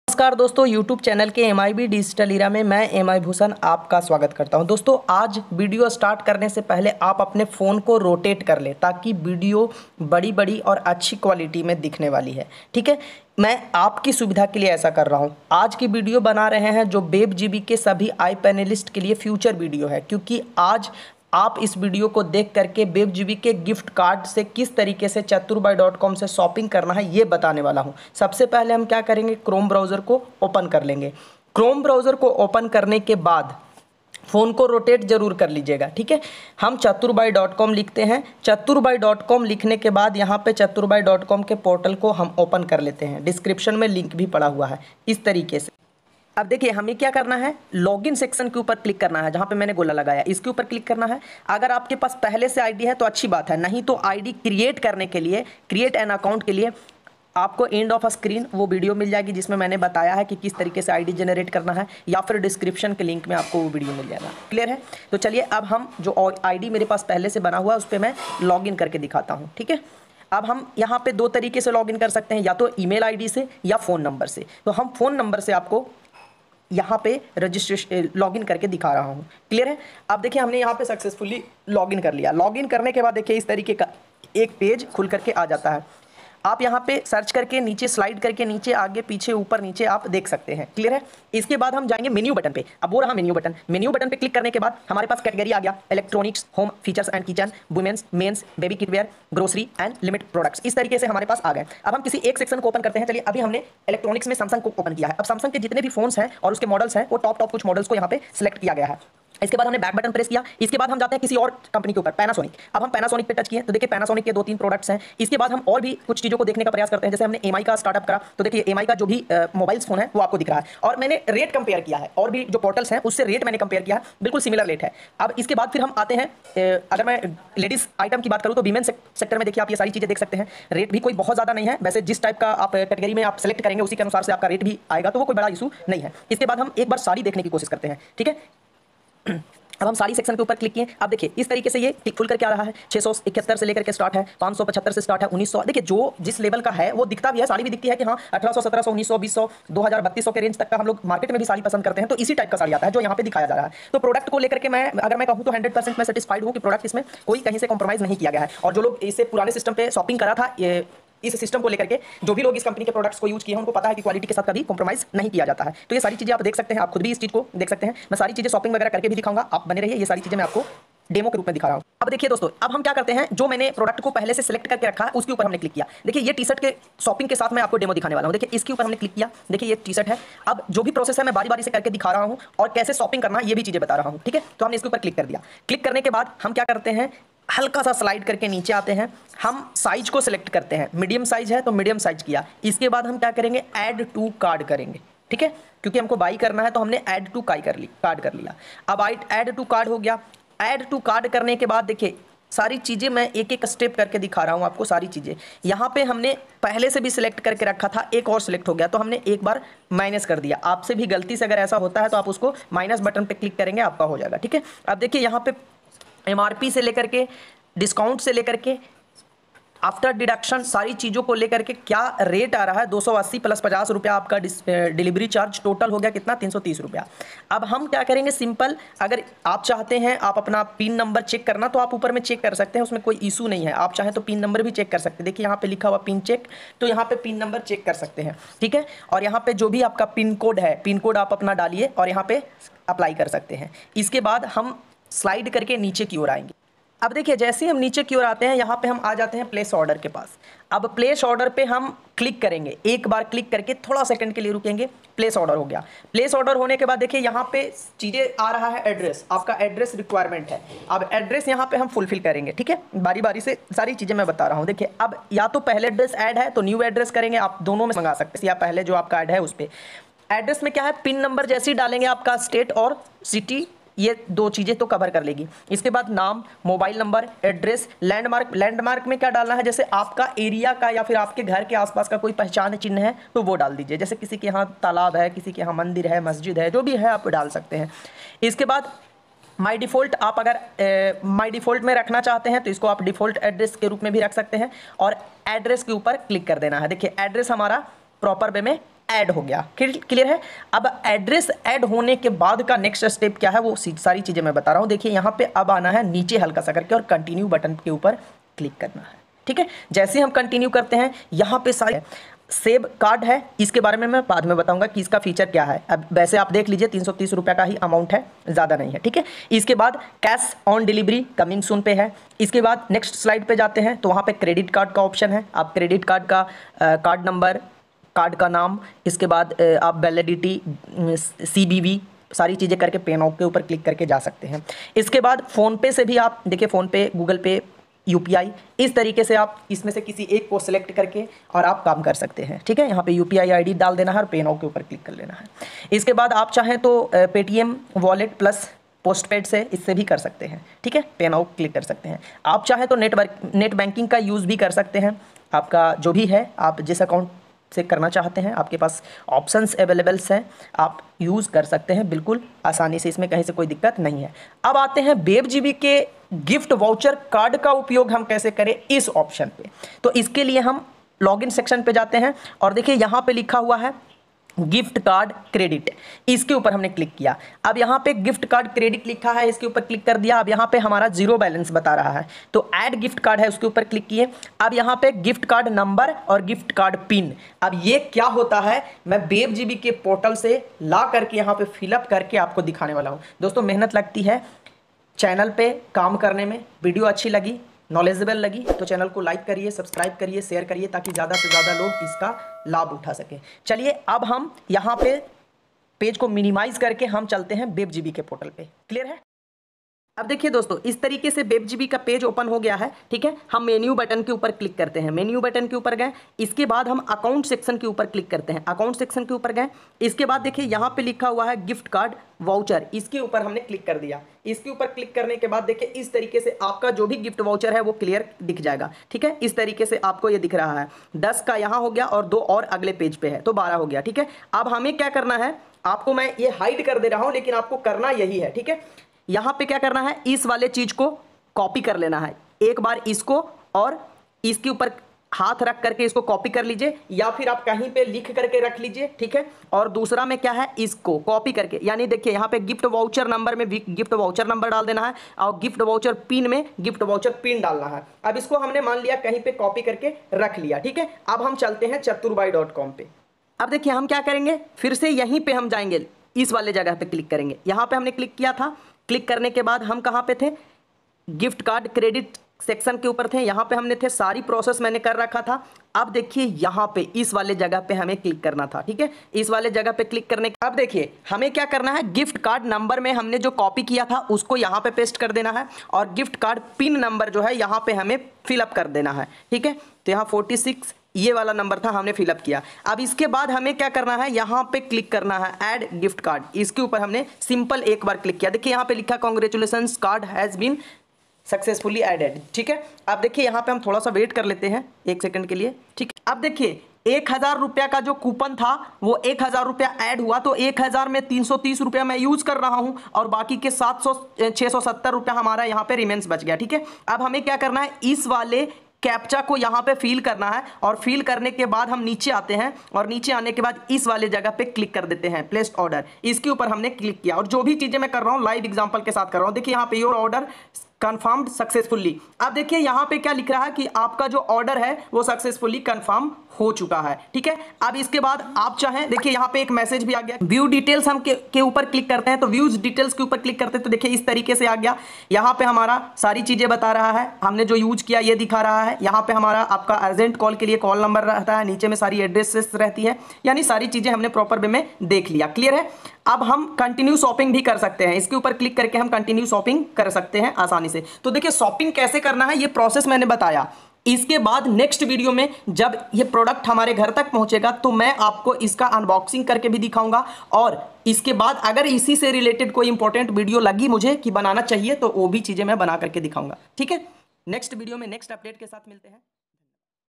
नमस्कार दोस्तों, YouTube channel के MIB डिजिटल इरा में मैं MI भूषण आपका स्वागत करता हूं। दोस्तों, आज वीडियो स्टार्ट करने से पहले आप अपने फ़ोन को रोटेट कर लें ताकि वीडियो बड़ी और अच्छी क्वालिटी में दिखने वाली है। ठीक है, मैं आपकी सुविधा के लिए ऐसा कर रहा हूं। आज की वीडियो बना रहे हैं जो वेब जीबी के सभी आई पैनलिस्ट के लिए फ्यूचर वीडियो है, क्योंकि आज आप इस वीडियो को देख करके वेब जीबी के गिफ्ट कार्ड से किस तरीके से चतुरबाई.com से शॉपिंग करना है ये बताने वाला हूं। सबसे पहले हम क्या करेंगे, क्रोम ब्राउज़र को ओपन कर लेंगे। क्रोम ब्राउज़र को ओपन करने के बाद फ़ोन को रोटेट जरूर कर लीजिएगा। ठीक है, हम चतुरबाई.com लिखते हैं। चतुरबाई.com लिखने के बाद यहाँ पे चतुरबाई.com के पोर्टल को हम ओपन कर लेते हैं। डिस्क्रिप्शन में लिंक भी पड़ा हुआ है इस तरीके से। अब देखिए, हमें क्या करना है, लॉगिन सेक्शन के ऊपर क्लिक करना है, जहाँ पे मैंने गोला लगाया इसके ऊपर क्लिक करना है। अगर आपके पास पहले से आईडी है तो अच्छी बात है, नहीं तो आईडी क्रिएट करने के लिए, क्रिएट एन अकाउंट के लिए आपको एंड ऑफ स्क्रीन वो वीडियो मिल जाएगी जिसमें मैंने बताया है कि किस तरीके से आईडी जनरेट करना है, या फिर डिस्क्रिप्शन के लिंक में आपको वो वीडियो मिल जाएगा। क्लियर है? तो चलिए, अब हम जो आईडी मेरे पास पहले से बना हुआ है उस पर मैं लॉगिन करके दिखाता हूँ। ठीक है, अब हम यहाँ पे दो तरीके से लॉगिन कर सकते हैं, या तो ईमेल आईडी से या फ़ोन नंबर से। तो हम फ़ोन नंबर से आपको यहाँ पे रजिस्ट्रेशन लॉगिन करके दिखा रहा हूँ। क्लियर है? अब देखिए, हमने यहाँ पे सक्सेसफुली लॉगिन कर लिया। लॉगिन करने के बाद देखिए इस तरीके का एक पेज खुल करके आ जाता है। आप यहाँ पे सर्च करके नीचे स्लाइड करके नीचे आगे पीछे ऊपर नीचे आप देख सकते हैं। क्लियर है? इसके बाद हम जाएंगे मेन्यू बटन पे। अब वो रहा मेन्यू बटन। मेन्यू बटन पे क्लिक करने के बाद हमारे पास कैटेगरी आ गया, electronics, home, features and kitchen, women's, men's, baby kidwear, grocery and limit products. इस तरीके से हमारे पास आ गए। अब हम किसी एक सेक्शन को ओपन करते हैं। चलिए, अभी हमने इलेक्ट्रॉनिक्स में सैमसंग को ओपन किया है। अब सैमसंग के जितने भी फोन्स हैं और उसके मॉडल्स हैं वो टॉप कुछ मॉडल्स को यहाँ पे सिलेक्ट किया गया है। इसके बाद हमने बैक बटन प्रेस किया। इसके बाद हम जाते हैं किसी और कंपनी के ऊपर, पैनासोनिक। अब हम पैनासोनिक पे टच किए तो देखिए पैनासोनिक के 2-3 प्रोडक्ट्स हैं। इसके बाद हम और भी कुछ चीज़ों को देखने का प्रयास करते हैं। जैसे हमने एमआई का स्टार्टअप करा तो देखिए एमआई का जो भी मोबाइल्स फोन है वो आपको दिख रहा है, और मैंने रेट कंपेयर किया है, और भी जो पोर्टल्स हैं उससे रेट मैंने कंपेयर किया है, बिल्कुल सिमिलर रेट है। अब इसके बाद फिर हम आते हैं, अगर मैं लेडीज़ आइटम की बात करूँ तो वीमेन सेक्टर में देखिए आप ये सारी चीज़ें देख सकते हैं। रेट भी कोई बहुत ज़्यादा नहीं है, वैसे जिस टाइप का आप कैटेगरी में आप सेलेक्ट करेंगे उसी के अनुसार से आपका रेट भी आएगा, तो वो कोई बड़ा इशू नहीं है। इसके बाद हम एक बार साड़ी देखने की कोशिश करते हैं। ठीक है, अब हम सारी सेक्शन के ऊपर क्लिक किए। अब देखिए इस तरीके से ये क्लिक खुल करके आ रहा है। 671 से लेकर के स्टार्ट है, 575 से स्टार्ट है, 1900। देखिए जो जिस लेवल का है वो दिखता भी है, साड़ी भी दिखती है कि हाँ 1800, 1700, 1900, 2000, 2000, 3200 के रेंज तक का हम लोग मार्केट में भी साड़ी पसंद करते हैं। तो इसी टाइप का साड़ी आता है जो यहाँ पे दिखाया जा रहा है। तो प्रोडक्ट को लेकर के मैं अगर मैं कहूँ तो 100% मैं सेटिस्फाइड हूँ कि प्रोडक्ट इसमें कोई कहीं से कॉम्प्रोमाइज़ नहीं किया गया है। और जो लोग इससे पुराने सिस्टम पे शॉपिंग करा था, इस सिस्टम को लेकर के जो भी लोग इस कंपनी के प्रोडक्ट्स को यूज किए हैं उनको पता है कि क्वालिटी के साथ कभी कॉम्प्रोमाइज नहीं किया जाता है। तो ये सारी चीज़ें आप देख सकते हैं, आप खुद भी इस चीज़ को देख सकते हैं। मैं सारी चीज़ें शॉपिंग वगैरह करके भी दिखाऊंगा, आप बने रहिए। ये सारी चीज़ें मैं आपको डेमो के रूप में दिखा रहा हूँ। अब देखिए दोस्तों, अब हम क्या करते हैं, जो मैंने प्रोडक्ट को पहले से सिलेक्ट करके रखा है उसके ऊपर हमने क्लिक किया। देखिए ये टी शर्ट के शॉपिंग के साथ मैं आपको डेमो दिखाने वाला हूँ। देखिए इसके ऊपर हमने क्लिक किया। देखिए ये टी शर्ट है। अब जो भी प्रोसेस है मैं बारी बारी से करके दिखा रहा हूँ, और कैसे शॉपिंग करना है ये भी चीज़ें बता रहा हूँ। ठीक है, तो हमने इसके ऊपर क्लिक कर दिया। क्लिक करने के बाद हम क्या करते हैं, हल्का सा स्लाइड करके नीचे आते हैं। हम साइज को सिलेक्ट करते हैं, मीडियम साइज है तो मीडियम साइज किया। इसके बाद हम क्या करेंगे, ऐड टू कार्ड करेंगे। ठीक है, क्योंकि हमको बाई करना है तो हमने ऐड टू कार्ड कर लिया। अब ऐड टू कार्ड हो गया। ऐड टू कार्ड करने के बाद देखिए सारी चीज़ें मैं एक एक स्टेप करके दिखा रहा हूँ आपको। सारी चीज़ें यहाँ पे हमने पहले से भी सिलेक्ट करके रखा था, एक और सिलेक्ट हो गया तो हमने एक बार माइनस कर दिया। आपसे भी गलती से अगर ऐसा होता है तो आप उसको माइनस बटन पे क्लिक करेंगे, आपका हो जाएगा। ठीक है, अब देखिए यहाँ पे MRP से लेकर के डिस्काउंट से लेकर के आफ्टर डिडक्शन सारी चीज़ों को लेकर के क्या रेट आ रहा है, 280 प्लस 50 रुपया आपका डिलीवरी चार्ज, टोटल हो गया कितना, 330 रुपया। अब हम क्या करेंगे, सिंपल, अगर आप चाहते हैं आप अपना पिन नंबर चेक करना तो आप ऊपर में चेक कर सकते हैं, उसमें कोई इशू नहीं है। आप चाहें तो पिन नंबर भी चेक कर सकते हैं। देखिए यहाँ पे लिखा हुआ पिन चेक, तो यहाँ पे पिन नंबर चेक कर सकते हैं। ठीक है, और यहाँ पे जो भी आपका पिन कोड है, पिन कोड आप अपना डालिए और यहाँ पे अप्लाई कर सकते हैं। इसके बाद हम स्लाइड करके नीचे की ओर आएंगे। अब देखिए जैसे ही हम नीचे की ओर आते हैं, यहाँ पे हम आ जाते हैं प्लेस ऑर्डर के पास। अब प्लेस ऑर्डर पे हम क्लिक करेंगे, एक बार क्लिक करके थोड़ा सेकंड के लिए रुकेंगे। प्लेस ऑर्डर हो गया। प्लेस ऑर्डर होने के बाद देखिए यहाँ पे चीज़ें आ रहा है, एड्रेस, आपका एड्रेस रिक्वायरमेंट है। अब एड्रेस यहाँ पे हम फुलफिल करेंगे। ठीक है, बारी बारी से सारी चीज़ें मैं बता रहा हूँ। देखिए अब या तो पहले एड्रेस ऐड है तो न्यू एड्रेस करेंगे, आप दोनों में मंगा सकते हैं, या पहले जो आपका ऐड है उस पर। एड्रेस में क्या है, पिन नंबर जैसे ही डालेंगे आपका स्टेट और सिटी, ये दो चीज़ें तो कवर कर लेगी। इसके बाद नाम, mobile number, address, landmark. Landmark में क्या डालना है, जैसे आपका एरिया का या फिर आपके घर के आसपास का कोई पहचान चिन्ह है तो वो डाल दीजिए। जैसे किसी के यहाँ तालाब है, किसी के यहाँ मंदिर है, मस्जिद है, जो भी है आप डाल सकते हैं। इसके बाद माई डिफ़ॉल्ट, आप अगर माई डिफ़ॉल्ट में रखना चाहते हैं तो इसको आप डिफ़ॉल्ट एड्रेस के रूप में भी रख सकते हैं, और एड्रेस के ऊपर क्लिक कर देना है। देखिए एड्रेस हमारा प्रॉपर वे में ऐड हो गया। क्लियर है। अब एड्रेस ऐड होने के बाद का नेक्स्ट स्टेप क्या है वो सारी चीज़ें मैं बता रहा हूँ। देखिए यहाँ पे अब आना है नीचे हल्का सा करके और कंटिन्यू बटन के ऊपर क्लिक करना है। ठीक है, जैसे हम कंटिन्यू करते हैं यहाँ पे सारे सेव कार्ड है, इसके बारे में मैं बाद में बताऊंगा कि इसका फीचर क्या है। अब वैसे आप देख लीजिए 330 रुपये का ही अमाउंट है, ज़्यादा नहीं है। ठीक है, इसके बाद cash on delivery coming soon पे है। इसके बाद नेक्स्ट स्लाइड पे जाते हैं तो वहाँ पे क्रेडिट कार्ड का ऑप्शन है। आप क्रेडिट कार्ड का कार्ड नंबर, कार्ड का नाम, इसके बाद आप वैलिडिटी, CVV सारी चीज़ें करके पे नाउ के ऊपर क्लिक करके जा सकते हैं। इसके बाद फ़ोनपे से भी आप देखिए, फ़ोनपे, गूगल पे, UPI, इस तरीके से आप इसमें से किसी एक को सिलेक्ट करके और आप काम कर सकते हैं। ठीक है, यहाँ पे UPI ID डाल देना है और पे नाउ के ऊपर क्लिक कर लेना है। इसके बाद आप चाहें तो पेटीएम वॉलेट प्लस पोस्टपेड से इससे भी कर सकते हैं। ठीक है, पे नाउ क्लिक कर सकते हैं। आप चाहें तो नेट बैंकिंग का यूज़ भी कर सकते हैं। आपका जो भी है, आप जिस अकाउंट से करना चाहते हैं, आपके पास ऑप्शंस अवेलेबल्स हैं, आप यूज़ कर सकते हैं बिल्कुल आसानी से, इसमें कहीं से कोई दिक्कत नहीं है। अब आते हैं BeebGB के गिफ्ट वाउचर कार्ड का उपयोग हम कैसे करें इस ऑप्शन पे। तो इसके लिए हम लॉगिन सेक्शन पे जाते हैं और देखिए यहाँ पे लिखा हुआ है गिफ्ट कार्ड क्रेडिट, इसके ऊपर हमने क्लिक किया। अब यहाँ पे गिफ्ट कार्ड क्रेडिट लिखा है, इसके ऊपर क्लिक कर दिया। अब यहाँ पे हमारा 0 बैलेंस बता रहा है तो ऐड गिफ्ट कार्ड है, उसके ऊपर क्लिक किए। अब यहाँ पे गिफ्ट कार्ड नंबर और गिफ्ट कार्ड पिन, अब ये क्या होता है मैं BeebGB के पोर्टल से ला करके यहाँ पे फिलअप करके आपको दिखाने वाला हूँ। दोस्तों मेहनत लगती है चैनल पे काम करने में। वीडियो अच्छी लगी, नॉलेजेबल लगी तो चैनल को लाइक करिए, सब्सक्राइब करिए, शेयर करिए ताकि ज़्यादा से ज़्यादा लोग इसका लाभ उठा सकें। चलिए अब हम यहाँ पे पेज को मिनिमाइज करके हम चलते हैं BeebGB के पोर्टल पे। क्लियर है। अब देखिए दोस्तों, इस तरीके से BeebGB का पेज ओपन हो गया है। ठीक है, हम मेन्यू बटन के ऊपर क्लिक करते हैं। मेन्यू बटन के ऊपर गए, इसके बाद हम अकाउंट सेक्शन के ऊपर क्लिक करते हैं। अकाउंट सेक्शन के ऊपर गए, इसके बाद देखिए यहाँ पे लिखा हुआ है गिफ्ट कार्ड वाउचर, इसके ऊपर हमने क्लिक कर दिया। इसके ऊपर क्लिक करने के बाद देखिए इस तरीके से आपका जो भी गिफ्ट वाउचर है वो क्लियर दिख जाएगा। ठीक है, इस तरीके से आपको ये दिख रहा है। 10 का यहाँ हो गया और 2 और अगले पेज पे है तो 12 हो गया। ठीक है, अब हमें क्या करना है, आपको मैं ये हाइड कर दे रहा हूँ लेकिन आपको करना यही है। ठीक है, यहाँ पे क्या करना है, इस वाले चीज को कॉपी कर लेना है। एक बार इसको और इसके ऊपर हाथ रख करके इसको कॉपी कर लीजिए या फिर आप कहीं पे लिख करके रख लीजिए। ठीक है, और दूसरा में क्या है, इसको कॉपी करके, यानी देखिए यहाँ पे गिफ्ट वाउचर नंबर में गिफ्ट वाउचर नंबर डाल देना है और गिफ्ट वाउचर पिन में गिफ्ट वाउचर पिन डालना है। अब इसको हमने मान लिया कहीं पे कॉपी करके रख लिया। ठीक है, अब हम चलते हैं चतुरबाई.com पे। अब देखिए हम क्या करेंगे, फिर से यहीं पे हम जाएंगे, इस वाले जगह पे क्लिक करेंगे। यहाँ पे हमने क्लिक किया था, क्लिक करने के बाद हम कहाँ पे थे, गिफ्ट कार्ड क्रेडिट सेक्शन के ऊपर थे। यहाँ पे हमने थे, सारी प्रोसेस मैंने कर रखा था। अब देखिए यहाँ पे इस वाले जगह पे हमें क्लिक करना था। ठीक है, इस वाले जगह पे क्लिक करने के अब देखिए हमें क्या करना है, गिफ्ट कार्ड नंबर में हमने जो कॉपी किया था उसको यहाँ पे पेस्ट कर देना है और गिफ्ट कार्ड पिन नंबर जो है यहाँ पे हमें फिलअप कर देना है। ठीक है, तो यहाँ 46 ये वाला नंबर था, हमने फिलअप किया। अब इसके बाद हमें क्या करना है, यहाँ पे क्लिक करना है ऐड गिफ्ट कार्ड, इसके ऊपर हमने सिंपल एक बार क्लिक किया। देखिए यहाँ पे लिखा congratulations card has been successfully added. ठीक है, अब देखिए यहाँ पे हम थोड़ा सा वेट कर लेते हैं 1 सेकंड के लिए। ठीक है, अब देखिए 1000 रुपया का जो कूपन था वो 1000 रुपया ऐड हुआ, तो 1000 में 330 रुपया मैं यूज कर रहा हूं और बाकी के 670 रुपया हमारा यहाँ पे रिमेंस बच गया। ठीक है, अब हमें क्या करना है, इस वाले कैप्चा को यहाँ पे फिल करना है और फिल करने के बाद हम नीचे आते हैं और नीचे आने के बाद इस वाले जगह पे क्लिक कर देते हैं प्लेस्ड ऑर्डर, इसके ऊपर हमने क्लिक किया और जो भी चीजें मैं कर रहा हूँ लाइव एग्जांपल के साथ कर रहा हूँ। देखिए यहाँ पे योर ऑर्डर कंफर्म्ड सक्सेसफुली। अब देखिए यहाँ पे क्या लिख रहा है कि आपका जो ऑर्डर है वो सक्सेसफुली कंफर्म हो चुका है। ठीक है, अब इसके बाद आप चाहें, देखिए यहाँ पे एक मैसेज भी आ गया, व्यू डिटेल्स हम के ऊपर क्लिक करते हैं तो व्यूज डिटेल्स के ऊपर क्लिक करते हैं तो देखिए इस तरीके से आ गया। यहाँ पे हमारा सारी चीजें बता रहा है, हमने जो यूज किया ये दिखा रहा है। यहाँ पे हमारा आपका अर्जेंट कॉल के लिए कॉल नंबर रहता है, नीचे में सारी एड्रेसेस रहती है, यानी सारी चीजें हमने प्रॉपर वे में देख लिया। क्लियर है, अब हम कंटिन्यू शॉपिंग भी कर सकते हैं, इसके ऊपर क्लिक करके हम कंटिन्यू शॉपिंग कर सकते हैं आसानी से। तो देखिए शॉपिंग कैसे करना है ये प्रोसेस मैंने बताया। इसके बाद नेक्स्ट वीडियो में जब ये प्रोडक्ट हमारे घर तक पहुंचेगा तो मैं आपको इसका अनबॉक्सिंग करके भी दिखाऊंगा और इसके बाद अगर इसी से रिलेटेड कोई इंपॉर्टेंट वीडियो लगी मुझे कि बनाना चाहिए तो वो भी चीजें मैं बना करके दिखाऊंगा। ठीक है, नेक्स्ट वीडियो में नेक्स्ट अपडेट के साथ मिलते हैं।